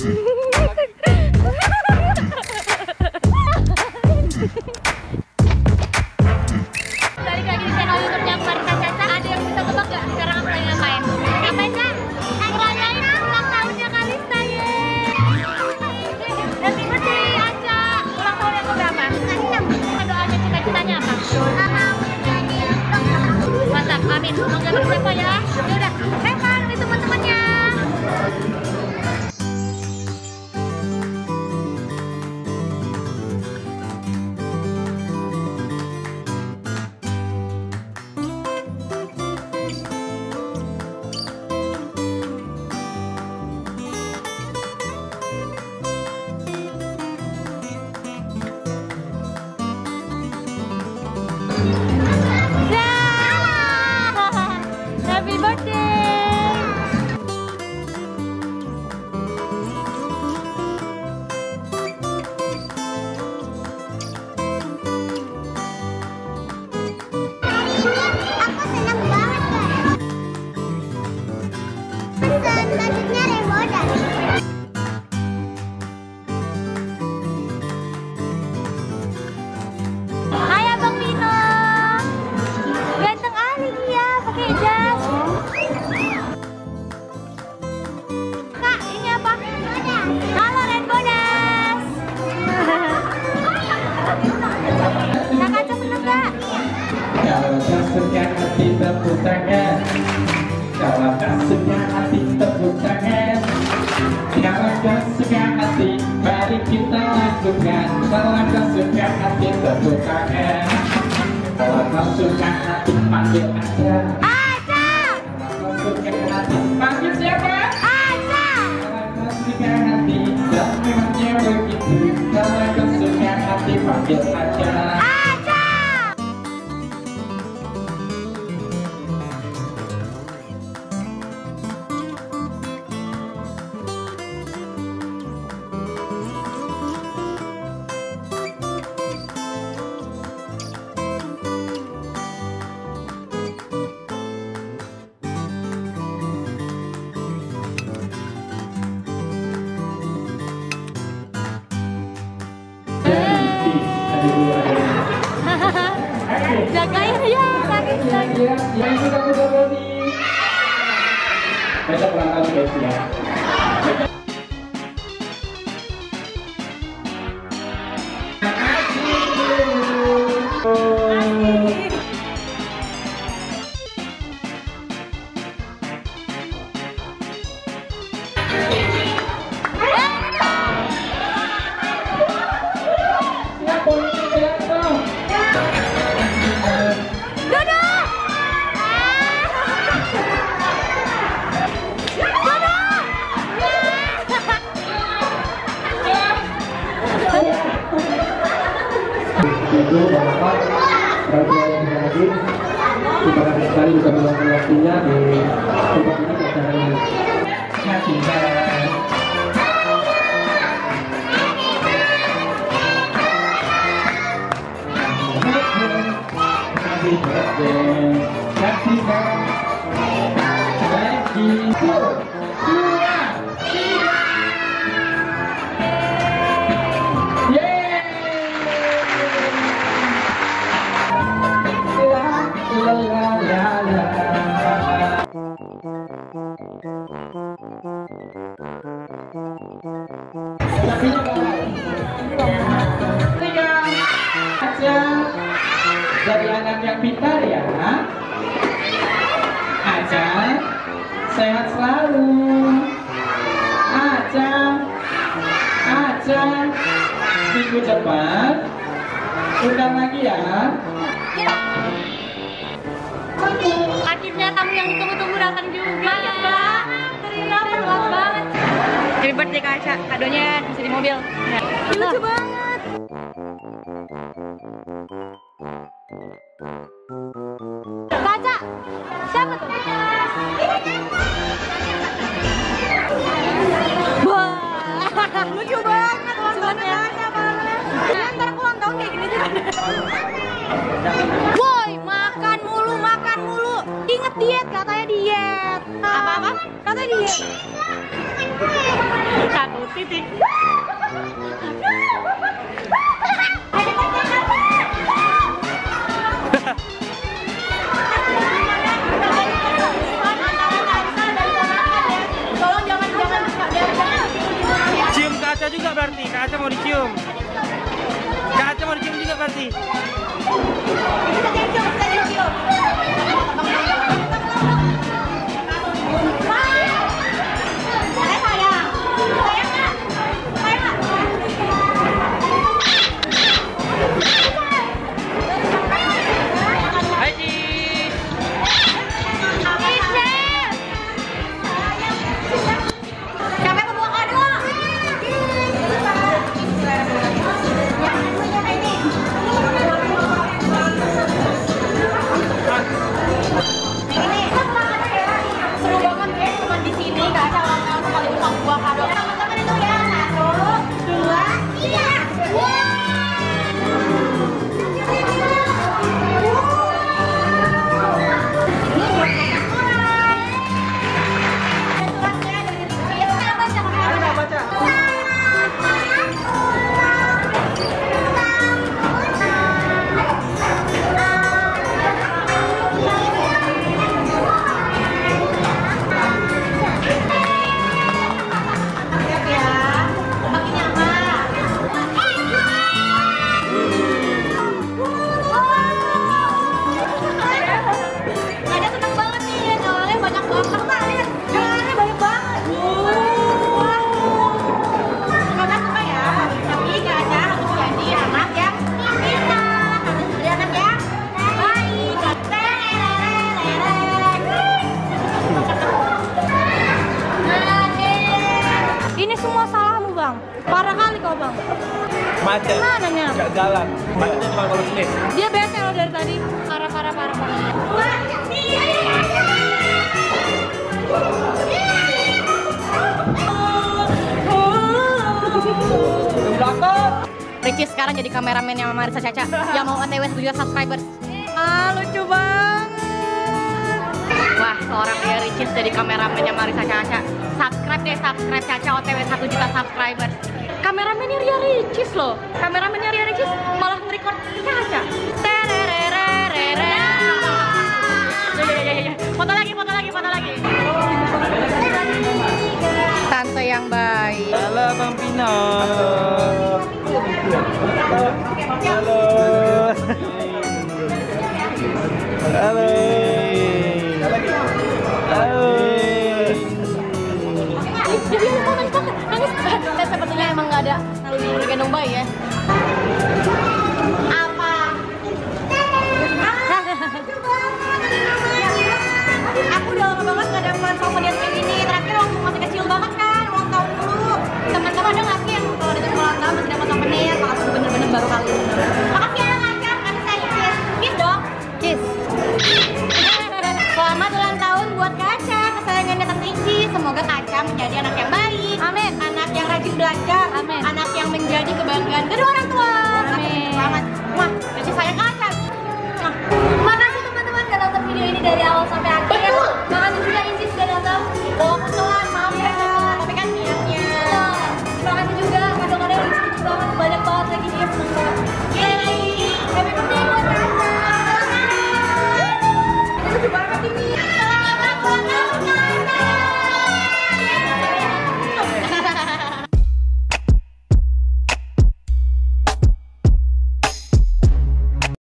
Balik lagi di channel YouTube-nya Marisa Caca. Ada yang bisa tebak gak sekarang aku lagi ngapain? Ngapain Kak? Ngerayain ulang tahunnya Kalista, yeay. Happy birthday Aca. Ulang tahun yang keberapa? Doanya cita-citanya apa? Mantap, amin. Semoga bersiapa ya. Yaudah, have fun nih teman-temannya. Happy birthday! Aku senang banget kan. Selanjutnya remodan. Hai Abang Vino. Ganteng Ali dia pakai jas. Kak, ini apa? Halo Rainbow Das. Kak Kaca seneng gak? Kalau tak suka hati tepuk tangan. Kalau tak suka hati tepuk tangan. Kalau tak suka hati mari kita lakukan. Kalau tak suka hati tepuk tangan. Kalau tak suka hati panggil aja. Aca. Kalau suka hati panggil siapa? Aca. Kalau tak suka hati dan memangnya begitu. Kalau tak suka hati panggil aja. Aca. Jagain ya, sakit sakit. Yang sudah udah nih. Besok ulang tahun guys ya. Itu Bapak perempuan yang hadir kita kasih sekali bisa meluangkan waktunya di tempat ini ke acara ini. Terima kasih. Happy birthday, happy birthday. Jadi anak yang pintar ya. Aca, sehat selalu. Aca, minggu depan undang lagi ya. Akhirnya tamu yang ditunggu-tunggu datang juga. Terima kasih banget. Happy birthday Kak Aca, kadonya bisa di mobil. Lucu banget. Kaca, siapa tuh? Wah, lucu banget warnanya. Ntar aku ulang tahun kayak gini juga. Woi, makan mulu. Ingat diet, katanya diet. Apa-apa? Katanya diet. 1 titik. Cium kaca juga berarti, kaca mau dicium. Kaca mau dicium juga berarti. Parah kali kau bang. Macet. Mananya? Gak jalan. Macetnya cuma kalau sini. Dia bete loh dari tadi. Parah. Ricis sekarang jadi kameramen yang Marissa Caca yang mau OTW 1 juta subscribers. Lucu banget. Wah, seorang Ria Ricis jadi kameramennya Marissa Caca. Subscribe Caca OTW 1 juta subscribers. Kameramennya Ria Ricis loh. Kameramennya Ria Ricis malah nge-record Caca. Foto lagi. Tante yang baik. Halo Bang Pino. Halo. Nangis. Sepertinya emang nggak ada lalu gendong bayi ya. Apa? Aku udah lama banget nggak dapat souvenir kayak gini. Terakhir waktu masih kecil banget kan, ulang tahun dulu. Teman-teman ada nggak sih yang kalau ada ulang tahun masih dapat souvenir? Makasih bener-bener baru kali ini. Makasih ya Kaca, kami sayang. Kiss dong. Kiss. Selamat ulang tahun buat Kaca, kesayangannya Tante Ici. Semoga Kaca menjadi anak yang baik. Amin. Anak yang rajin belajar. Amin. Anak yang menjadi kebanggaan kedua orang tua. Amin. Banget. Wah, Ici sayang Kaca. Makasih teman-teman udah nonton video ini dari awal sampai akhir.